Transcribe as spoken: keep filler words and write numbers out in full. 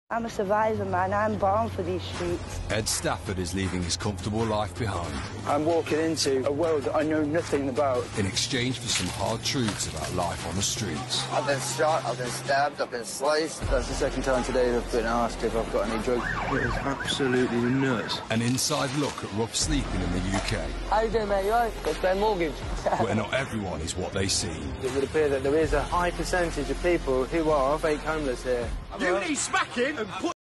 I'm a survivor, man. I'm born for these streets. Ed Stafford is leaving his comfortable life behind. I'm walking into a world that I know nothing about. In exchange for some hard truths about life on the streets. I've been shot, I've been stabbed, I've been sliced. That's the second time today that I've been asked if I've got any drugs. It is absolutely nuts. An inside look at rough sleeping in the U K. How you doing, mate? You right? Got to pay a mortgage. Where not everyone is what they seem. It would appear that there is a high percentage of people who are fake homeless here. You need smacking and put